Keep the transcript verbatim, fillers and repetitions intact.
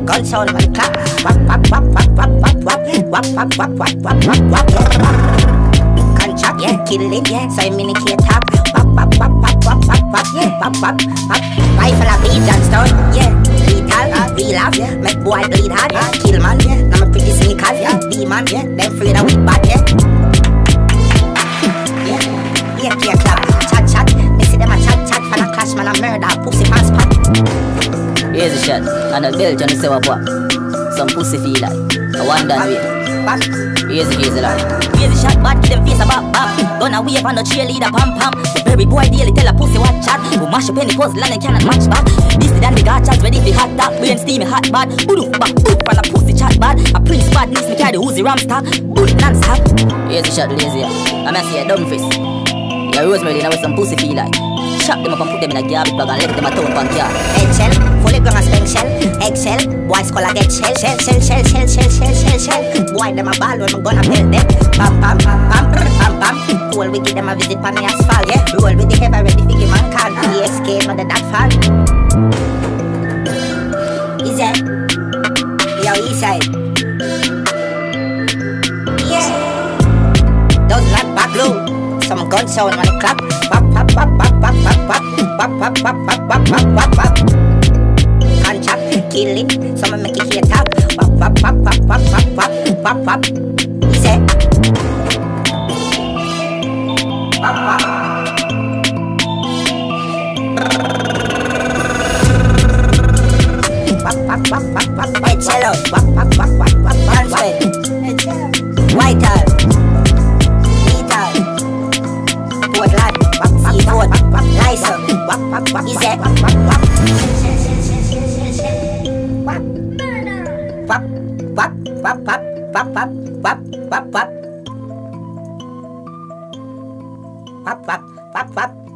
gun sound when it clap. Wap wap wap wap wap wap wap wap wap wap wap wap wap wap. Contract, yeah, kill it, yeah. So I minicate top. Wap wap wap wap wap wap wap, yeah. Wap wap wap. Rifle a beat and stone, yeah. Lethal, real laugh, yeah. Make boy bleed hard, yeah. Kill man, yeah. Now me pretty sneakers, yeah. Demon, yeah. Them afraid of we bad, yeah. Yeah, yeah, yeah, clap. Chat chat, me see them a chat chat. Fan a clash, man a murder, pussy pan spot. Here's a shot, and a belt on the sewer what? Some pussy feel like I wonder way. Here's a here's a line. Here's a shot, bad kill them face a bop bop. Gonna wave on the cheerleader pam pam. The berry boy daily tell a pussy what chat. Who mash up any puzzle and they cannot match back. This is than the gachas ready for hot top. Brain steamy hot bad. Boodoo back boop from the pussy chat bad. A prince bad needs me carry the Uzi ram stock. Bullet non-stop. Here's a shot lazy. I'm a see a dumb face. Yeah, Rosemary now with some pussy feel like. Chop them up and put them in a garbage bag and let them a town pan car. Eggshell, fully grown a spank shell. Eggshell, boys call a get shell. Shell, shell, shell, shell, shell, shell, shell, shell. Boy them a ball when I'm gonna build them. Pam, pam, pam, pam, pam, pam. Cool, we give them a visit on the asphalt, yeah. Roll with the heavy ready for give man call. P S K, not the that fall. Is it? Yo, east side. Yeah. Those not back low. Some gun sound when it clap. Wap wap wap wap wap wap wap wap wap wap wap wap wap wap. Contract, kill it. Some make it hear talk. Wap wap wap wap wap wap wap wap wap. He say. Wap wap. Wap wap wap wap wap. Hey cello. Wap wap wap wap wap wap wap. White out. Seafood, license, wap wap wap, is it? Wap wap wap, wap wap wap wap wap wap wap wap wap wap wap wap wap wap.